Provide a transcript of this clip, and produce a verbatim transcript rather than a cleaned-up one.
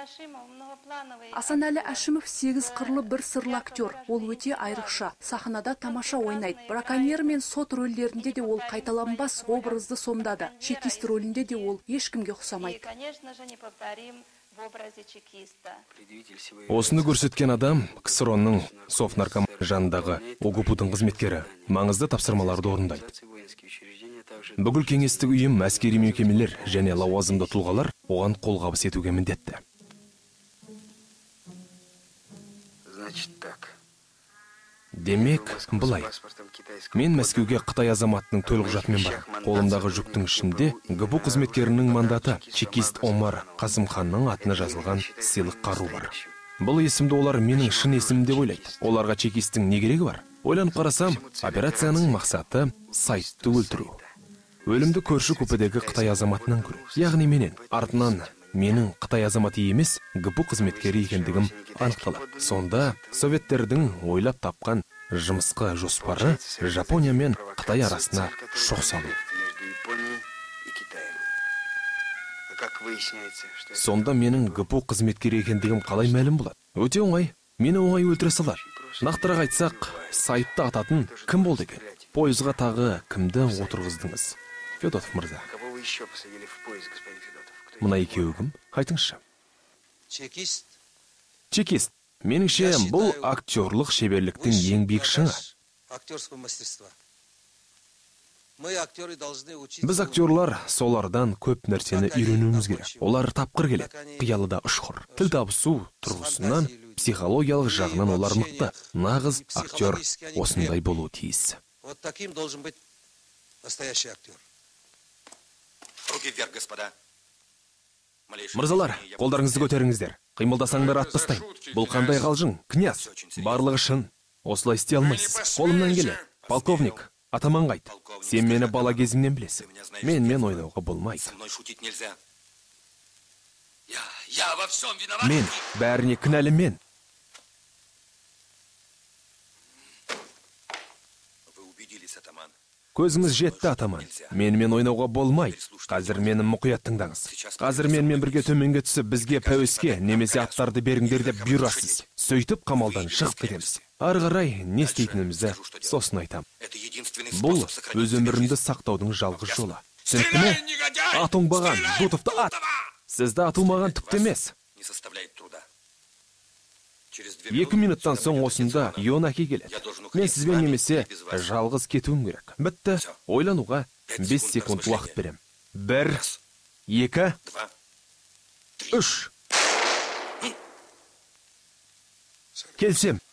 Асанәлі Әшімов сегіз қырлы бір сырлы актер. Ол өте айрықша. Сахнада тамаша ойнайды. Браконьер мен сот рөлдерінде де ол қайталанбас образды сомдады. Чекист рөлінде де ол ешкімге ұқсамайды. Осыны көрсеткен адам КСРО-ның Совнарком жанындағы ОГПУ-дың қызметкері маңызды тапсырмаларды орындайды. Бүкіл кеңестік ұйым, әскери мекемелер және лауазымды тұлғалар оған қолғабыс етуге міндетті. Демек, бұлай. Мен Мәскеуге Қытай азаматының төлқұжатымен бар. Қолымдағы жүктің ішінде ГПУ қызметкерінің мандаты чекист Омар Қасымханның атына жазылған сыйлық қару бар. Бұл есімді олар менің шын есімім деп ойлайды. Оларға чекистің не керегі бар? Ойланып қарасам, операцияның мақсаты сайтты өлтіру. Өлімді көрші көпедегі Қытай азаматынан көру. Яғни менен артынан менің Қытай азаматы емес, ГПУ қызметкері екендігім анықталады. Сонда советтердің ойлап тапқан жұмысқа жоспары Жапония мен Қытай арасына шоқ салу. Сонда менің ГПУ қызметкері екендігім қалай мәлім болады? Өте оңай. Мені оңай өлтіре салар. Нақтырақ айтсақ, сайтты ататын кім болды екен? Пойызға тағы кімді отырғыздыңыз? Федотов мырза. Мұна екеуі кім? Айтыңызшы. Чекист. Чекист. Меніңше, бұл актерлық шеберліктің ең биік шыңы. Актерское мастерство. Мы актеры должны учиться. Біз актерлар солардан көп нәрсені үйренуіміз керек. Олар тапқыр келеді. Қиялыда ұшқыр. Тіл табысу тұрғысынан, психологиялық жағынан олар мықты. Нағыз актер осындай болуы тиіс. Вот таким должен быть настоящий актер. Руки вверх, господа. Мырзалар, қолдарыңызды көтеріңіздер. Қимылдасаңдар атпастайын. Бұл қандай қалжың? Князь, барлығы шын. Осылай істей алмайсыз. Қолымнан келе. Полковник, атаман қайт. Сен мені бала кезімнен білесің. Мен мен ойнауға болмайды. Мен, бәріне кінәлі мен. Көзіңіз жетті, атаман. Менімен ойнауға болмайды. Қазір мені мұқият тыңдаңыз. Қазір менімен бірге төменге түсіп, бізге пәуеске немесе аттарды беріңдер деп бұйырасыз. Сөйтіп қамалдан шығып кетеміз. Ары қарай не істейтінімізді сосын айтам. Бұл өз өмірімді сақтаудың жалғыз жолы. Түсінікті ме? Ат оңбаған, Дутовты ат. Сізді атылмаған түкті емес. Екі минуттан соң осында Ион әке келеді. Мен сізбен немесе жалғыз кетуім керек. Бітті. Ойлануға бес секунд уақыт берем. Бір, екі, үш. Келсем.